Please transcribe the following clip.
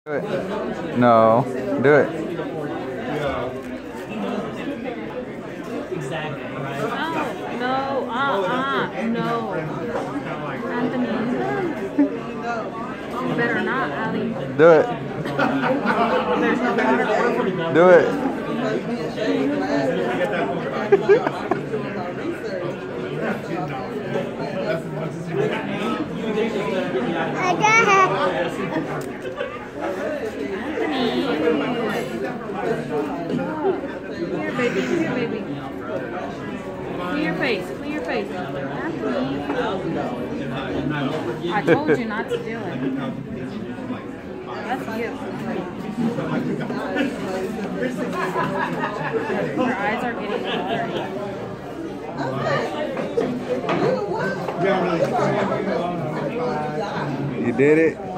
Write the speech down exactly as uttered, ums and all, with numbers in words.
Do it. No, do it. Exactly, right? No, no, uh-uh, no. Anthony. You better not, Ali. Do it. There's no water. Do it. I got it. Here, baby. Here, baby. Clear your face. Clear your face. Anthony. I told you not to do it. That's you. Your eyes are getting blurry. You did it.